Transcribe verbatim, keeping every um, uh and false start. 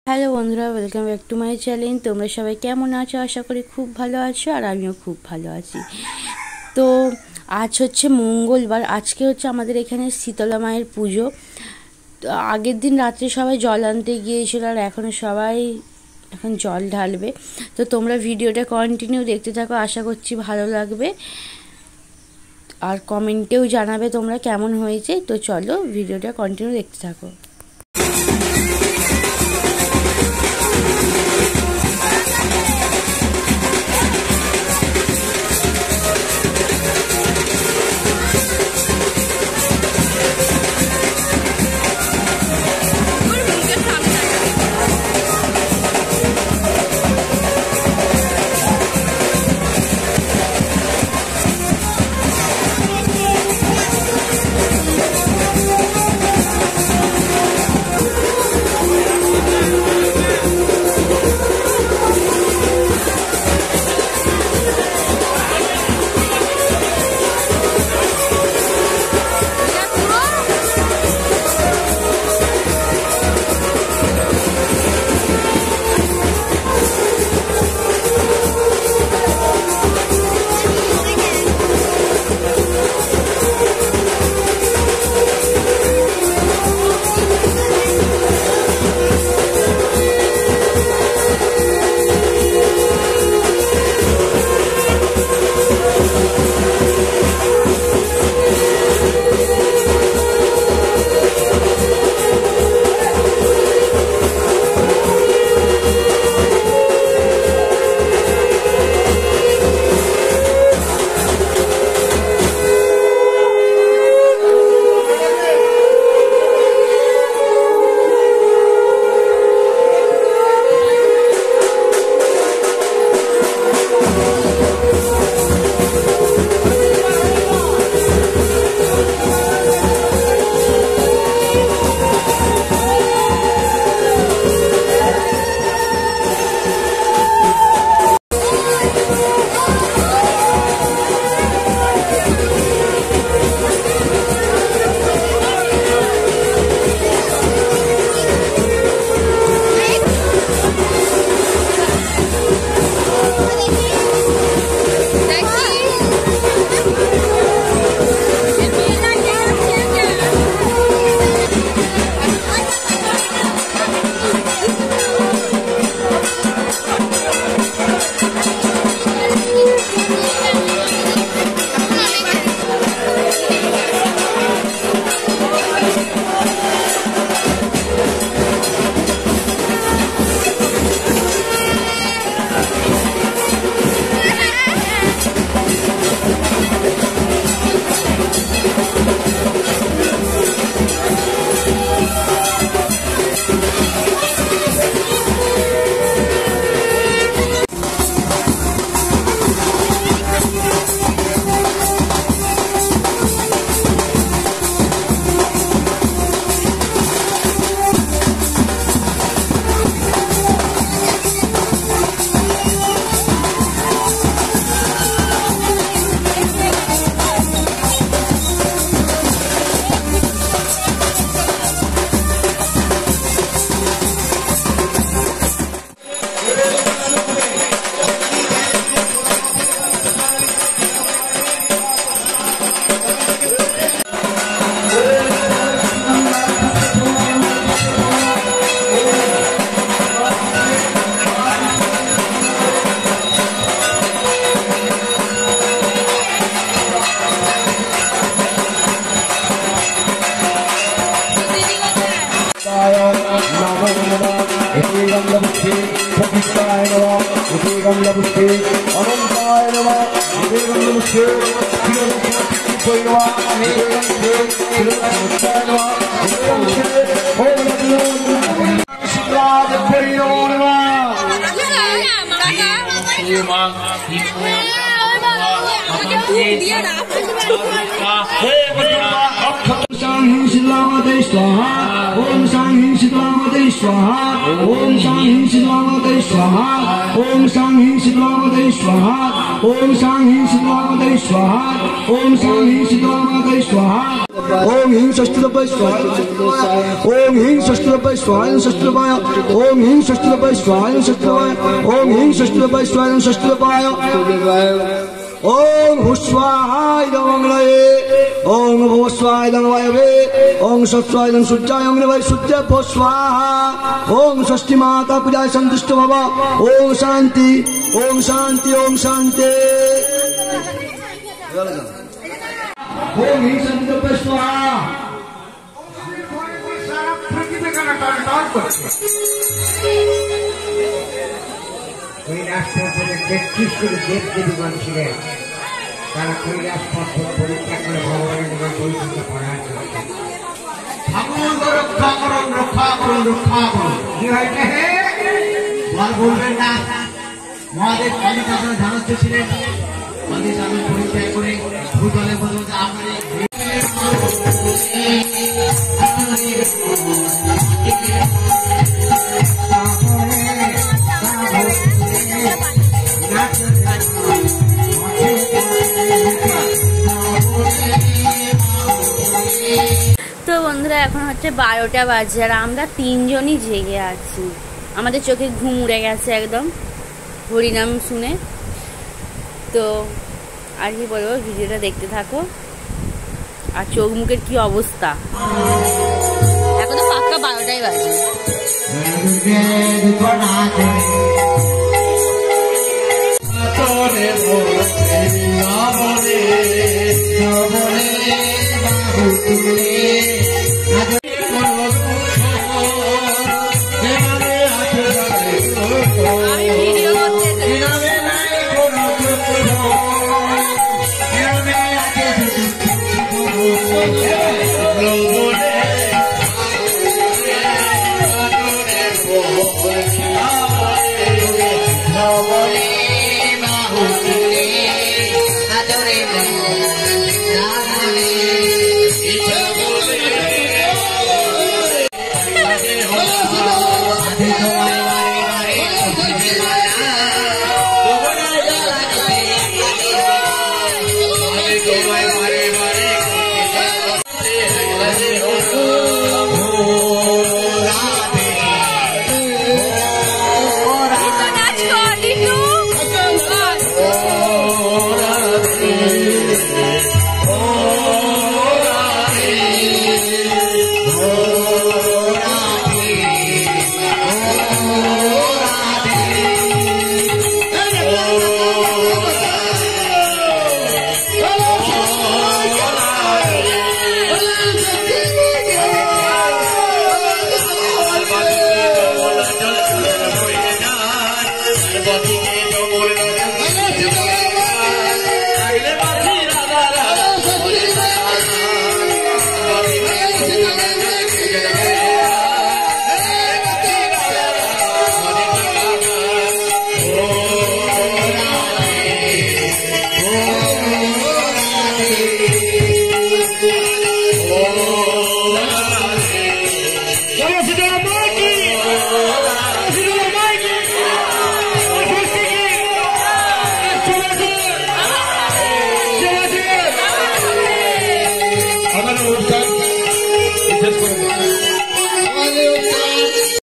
Hello বন্ধুরা, welcome back to my channel. তোমরা সবাই কেমন আছো? আশা করি খুব ভালো আছো, আর আমিও খুব ভালো আছি। তো আজ হচ্ছে মঙ্গলবার, আজকে হচ্ছে আমাদের এখানে শীতলা মায়ের পুজো। তো আগের দিন রাত্রে সবাই জল আনতে গিয়েছিল, আর এখন সবাই এখন জল ঢালবে। তো তোমরা ভিডিওটা কন্টিনিউ দেখতে থাকো, আশা করছি ভালো লাগবে, আর কমেন্টেও জানাবে তোমরা কেমন হয়েছে। তো চলো ভিডিওটা কন্টিনিউ দেখতে থাকো। ओम सांहि शीतलावते स्वाहा ओम सांहि शीतलावते स्वाहा ओम सांहि शीतलावते स्वाहा ओम सांहि शीतलावते स्वाहा ओम सांहि शीतलावते स्वाहा ओम ह्रीं षष्ठीरूपाय स्वाहा ओम ह्रीं षष्ठीरूपाय स्वाहा षष्ठीरूपाय ओम ह्रीं षष्ठीरूपाय स्वाहा षष्ठीरूपाय ओम ह्रीं षष्ठीरूपाय स्वाहा षष्ठीरूपाय ओम हुस्वाहाय मंगलाये ओम भवस्वाय वायवे ओम सत्स्वाय सूर्याय अंग्रवाय सूर्य स्वाहा ओम षष्ठी माता पूजाय संतुष्ट भव ओम शांति ओम शांति ओम शांति ओम ह्रीं षष्ठीरूपाय स्वाहा কৈলাসপর্বতে তেত্রিশ কোটি দেব দেবীগণ ছিলেন, তারা কৈলাস পর্বত পরিত্যাগ করে ভগবানের নিকট বৈকুণ্ঠ পড়ার জন্য ঠাকুর রক্ষা করুন রক্ষা করুন রক্ষা করুন। কি হয়েছে হে বল বলবেন না? মহাদেব কালিকাসনে ধ্যানস্থ ছিলেন, মহাদেব আমি পরিত্যাগ করে ভূতলে বলতে আমার তো বন্ধুরা এখন হচ্ছে বারোটা বাজে আর আমরা তিনজনই জেগে আছি। আমাদের চোখে ঘুম উড়ে গেছে একদম হরিনাম শুনে। তো আর কি বলবো, ভিডিওটা দেখতে থাকো। আর চোখ মুখের কি অবস্থা, এখন তো পাক্কা বারোটাই বাজে। Thank you.